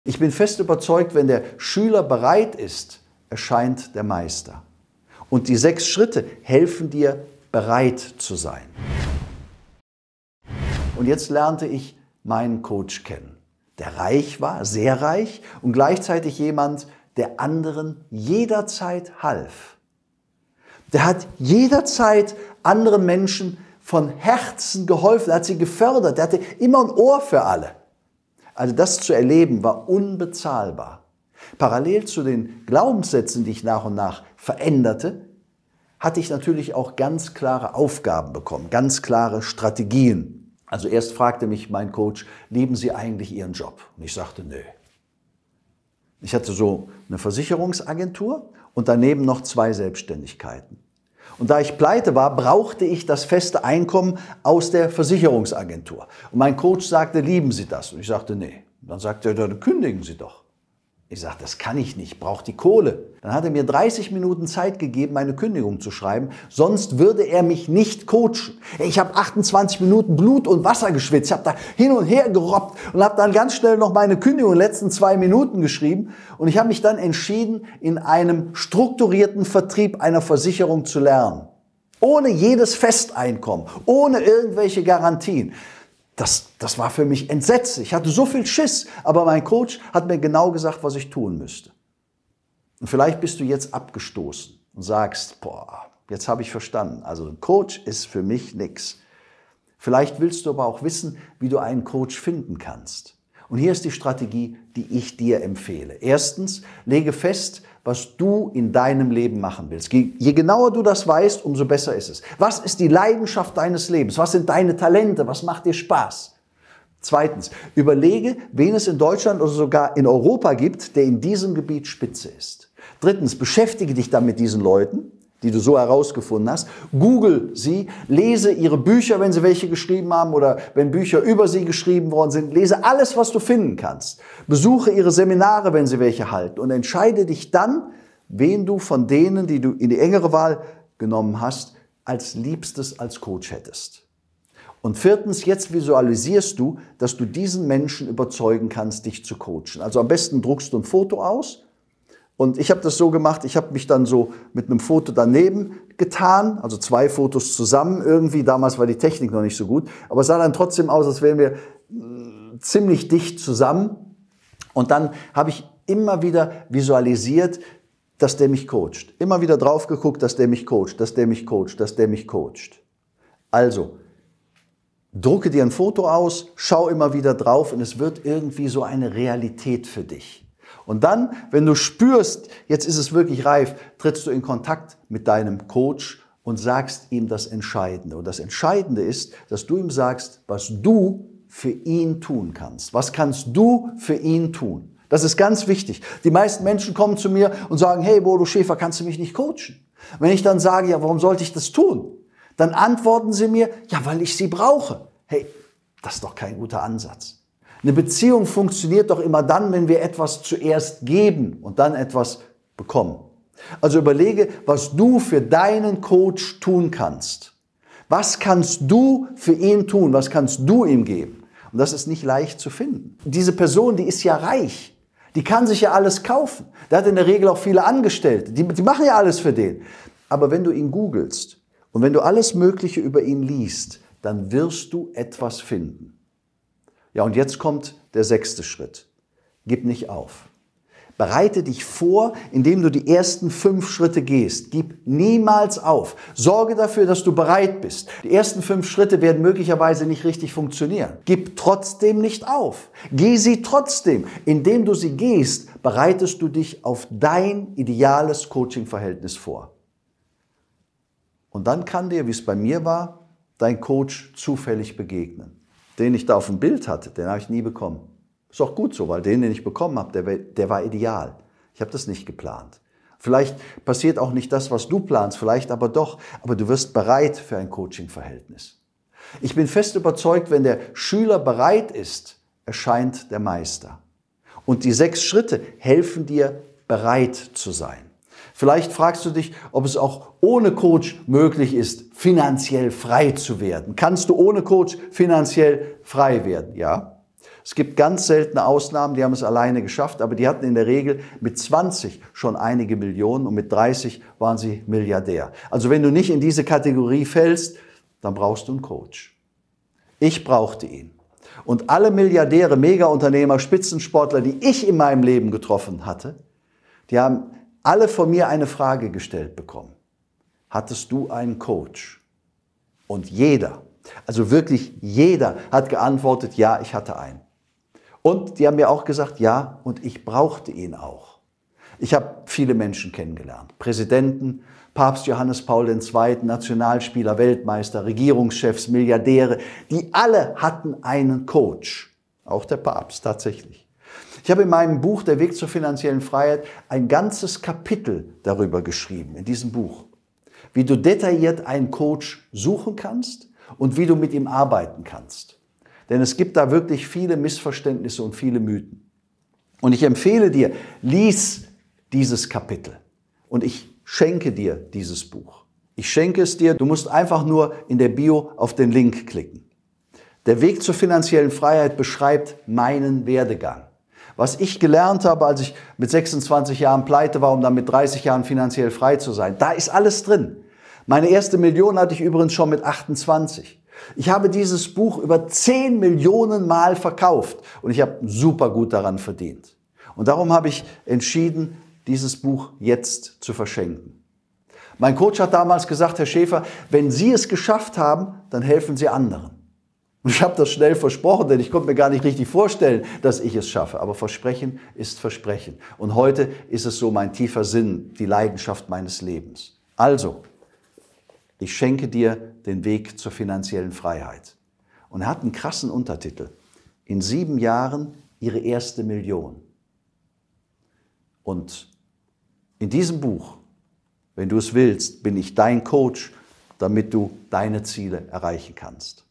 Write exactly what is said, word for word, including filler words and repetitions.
Ich bin fest überzeugt, wenn der Schüler bereit ist, erscheint der Meister. Und die sechs Schritte helfen dir, bereit zu sein. Und jetzt lernte ich meinen Coach kennen, der reich war, sehr reich und gleichzeitig jemand, der anderen jederzeit half. Der hat jederzeit anderen Menschen von Herzen geholfen, er hat sie gefördert, der hatte immer ein Ohr für alle. Also das zu erleben war unbezahlbar. Parallel zu den Glaubenssätzen, die ich nach und nach veränderte, hatte ich natürlich auch ganz klare Aufgaben bekommen, ganz klare Strategien. Also erst fragte mich mein Coach, lieben Sie eigentlich Ihren Job? Und ich sagte, nö. Ich hatte so eine Versicherungsagentur und daneben noch zwei Selbstständigkeiten. Und da ich pleite war, brauchte ich das feste Einkommen aus der Versicherungsagentur. Und mein Coach sagte, lieben Sie das? Und ich sagte, nee. Und dann sagte er, dann kündigen Sie doch. Ich sagte, das kann ich nicht, ich brauche die Kohle. Dann hat er mir dreißig Minuten Zeit gegeben, meine Kündigung zu schreiben, sonst würde er mich nicht coachen. Ich habe achtundzwanzig Minuten Blut und Wasser geschwitzt, ich habe da hin und her gerobbt und habe dann ganz schnell noch meine Kündigung in den letzten zwei Minuten geschrieben. Und ich habe mich dann entschieden, in einem strukturierten Vertrieb einer Versicherung zu lernen. Ohne jedes Festeinkommen, ohne irgendwelche Garantien. Das, das war für mich entsetzlich. Ich hatte so viel Schiss, aber mein Coach hat mir genau gesagt, was ich tun müsste. Und vielleicht bist du jetzt abgestoßen und sagst, boah, jetzt habe ich verstanden. Also ein Coach ist für mich nichts. Vielleicht willst du aber auch wissen, wie du einen Coach finden kannst. Und hier ist die Strategie, die ich dir empfehle. Erstens, lege fest, was du in deinem Leben machen willst. Je genauer du das weißt, umso besser ist es. Was ist die Leidenschaft deines Lebens? Was sind deine Talente? Was macht dir Spaß? Zweitens, überlege, wen es in Deutschland oder sogar in Europa gibt, der in diesem Gebiet Spitze ist. Drittens, beschäftige dich dann mit diesen Leuten, die du so herausgefunden hast. Google sie, lese ihre Bücher, wenn sie welche geschrieben haben oder wenn Bücher über sie geschrieben worden sind. Lese alles, was du finden kannst. Besuche ihre Seminare, wenn sie welche halten und entscheide dich dann, wen du von denen, die du in die engere Wahl genommen hast, als Liebstes als Coach hättest. Und viertens, jetzt visualisierst du, dass du diesen Menschen überzeugen kannst, dich zu coachen. Also am besten druckst du ein Foto aus. Und ich habe das so gemacht, ich habe mich dann so mit einem Foto daneben getan, also zwei Fotos zusammen irgendwie. Damals war die Technik noch nicht so gut, aber es sah dann trotzdem aus, als wären wir ziemlich dicht zusammen. Und dann habe ich immer wieder visualisiert, dass der mich coacht. Immer wieder drauf geguckt, dass der mich coacht, dass der mich coacht, dass der mich coacht. Also, drucke dir ein Foto aus, schau immer wieder drauf und es wird irgendwie so eine Realität für dich. Und dann, wenn du spürst, jetzt ist es wirklich reif, trittst du in Kontakt mit deinem Coach und sagst ihm das Entscheidende. Und das Entscheidende ist, dass du ihm sagst, was du für ihn tun kannst. Was kannst du für ihn tun? Das ist ganz wichtig. Die meisten Menschen kommen zu mir und sagen, hey Bodo Schäfer, kannst du mich nicht coachen? Wenn ich dann sage, ja, warum sollte ich das tun? Dann antworten sie mir, ja, weil ich sie brauche. Hey, das ist doch kein guter Ansatz. Eine Beziehung funktioniert doch immer dann, wenn wir etwas zuerst geben und dann etwas bekommen. Also überlege, was du für deinen Coach tun kannst. Was kannst du für ihn tun? Was kannst du ihm geben? Und das ist nicht leicht zu finden. Diese Person, die ist ja reich. Die kann sich ja alles kaufen. Der hat in der Regel auch viele Angestellte. Die, die machen ja alles für den. Aber wenn du ihn googelst und wenn du alles Mögliche über ihn liest, dann wirst du etwas finden. Ja, und jetzt kommt der sechste Schritt. Gib nicht auf. Bereite dich vor, indem du die ersten fünf Schritte gehst. Gib niemals auf. Sorge dafür, dass du bereit bist. Die ersten fünf Schritte werden möglicherweise nicht richtig funktionieren. Gib trotzdem nicht auf. Geh sie trotzdem. Indem du sie gehst, bereitest du dich auf dein ideales Coaching-Verhältnis vor. Und dann kann dir, wie es bei mir war, dein Coach zufällig begegnen. Den ich da auf dem Bild hatte, den habe ich nie bekommen. Ist auch gut so, weil den, den ich bekommen habe, der, der war ideal. Ich habe das nicht geplant. Vielleicht passiert auch nicht das, was du planst, vielleicht aber doch. Aber du wirst bereit für ein Coaching-Verhältnis. Ich bin fest überzeugt, wenn der Schüler bereit ist, erscheint der Meister. Und die sechs Schritte helfen dir, bereit zu sein. Vielleicht fragst du dich, ob es auch ohne Coach möglich ist, finanziell frei zu werden. Kannst du ohne Coach finanziell frei werden? Ja. Es gibt ganz seltene Ausnahmen, die haben es alleine geschafft, aber die hatten in der Regel mit zwanzig schon einige Millionen und mit dreißig waren sie Milliardär. Also wenn du nicht in diese Kategorie fällst, dann brauchst du einen Coach. Ich brauchte ihn. Und alle Milliardäre, Megaunternehmer, Spitzensportler, die ich in meinem Leben getroffen hatte, die haben alle von mir eine Frage gestellt bekommen. Hattest du einen Coach? Und jeder, also wirklich jeder hat geantwortet, ja, ich hatte einen. Und die haben mir auch gesagt, ja, und ich brauchte ihn auch. Ich habe viele Menschen kennengelernt. Präsidenten, Papst Johannes Paul der Zweite., Nationalspieler, Weltmeister, Regierungschefs, Milliardäre, die alle hatten einen Coach. Auch der Papst tatsächlich. Ich habe in meinem Buch Der Weg zur finanziellen Freiheit ein ganzes Kapitel darüber geschrieben, in diesem Buch. Wie du detailliert einen Coach suchen kannst und wie du mit ihm arbeiten kannst. Denn es gibt da wirklich viele Missverständnisse und viele Mythen. Und ich empfehle dir, lies dieses Kapitel und ich schenke dir dieses Buch. Ich schenke es dir, du musst einfach nur in der Bio auf den Link klicken. Der Weg zur finanziellen Freiheit beschreibt meinen Werdegang. Was ich gelernt habe, als ich mit sechsundzwanzig Jahren pleite war, um dann mit dreißig Jahren finanziell frei zu sein, da ist alles drin. Meine erste Million hatte ich übrigens schon mit achtundzwanzig. Ich habe dieses Buch über zehn Millionen Mal verkauft und ich habe super gut daran verdient. Und darum habe ich entschieden, dieses Buch jetzt zu verschenken. Mein Coach hat damals gesagt, Herr Schäfer, wenn Sie es geschafft haben, dann helfen Sie anderen. Und ich habe das schnell versprochen, denn ich konnte mir gar nicht richtig vorstellen, dass ich es schaffe. Aber Versprechen ist Versprechen. Und heute ist es so mein tiefer Sinn, die Leidenschaft meines Lebens. Also, ich schenke dir den Weg zur finanziellen Freiheit. Und er hat einen krassen Untertitel. In sieben Jahren Ihre erste Million. Und in diesem Buch, wenn du es willst, bin ich dein Coach, damit du deine Ziele erreichen kannst.